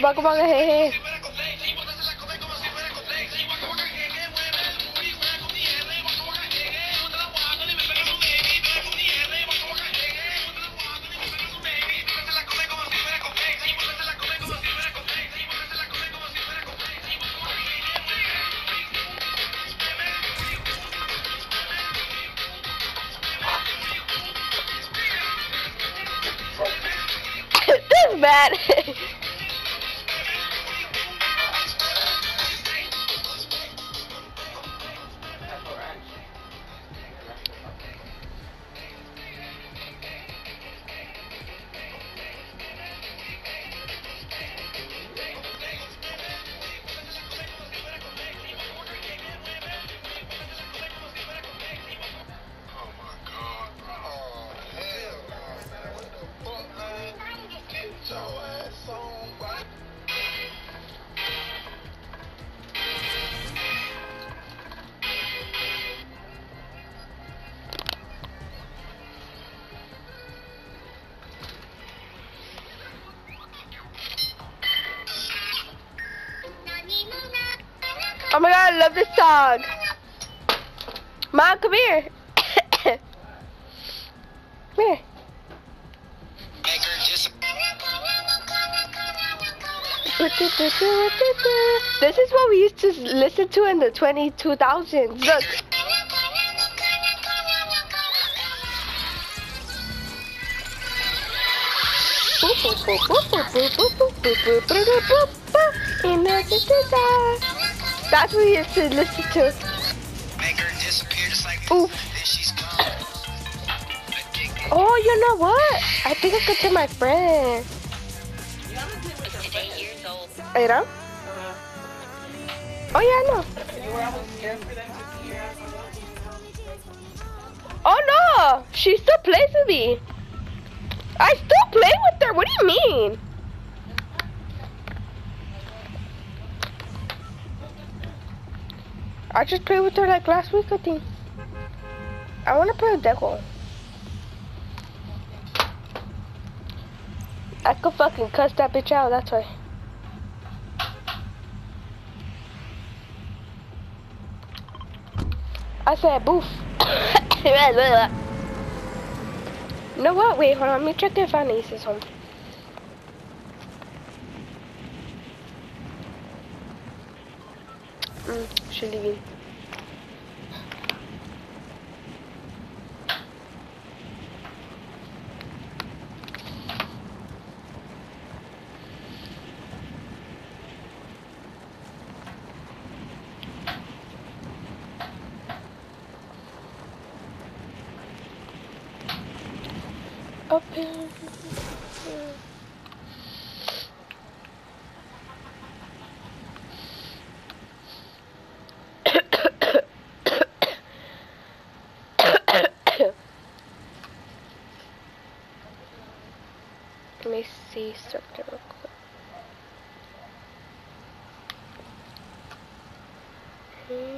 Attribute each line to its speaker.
Speaker 1: Baka baka hey hey. That's bad. Oh my god, I love this song. Mom, come here. Come here. This is what we used to listen to in the 2000s. Look. That's what we used to listen to. Oof. Oh, you know what? I think I could tell my friend. You know? Oh yeah, I know. Oh no! She still plays with me. I still play with her. What do you mean? I just played with her like last week, I think. I want to play with Deco. I could fucking cuss that bitch out, that's why. I said boof. You know what? Wait, hold on. Let me check if Anise is home. She's leaving. Open. Let me see structure real quick.